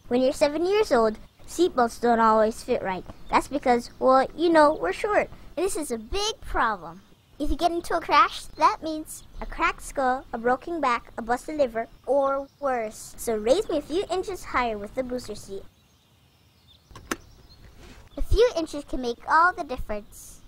When you're 7 years old, seatbelts don't always fit right. That's because, well, we're short. And this is a big problem. If you get into a crash, that means a cracked skull, a broken back, a busted liver, or worse. So raise me a few inches higher with the booster seat. A few inches can make all the difference.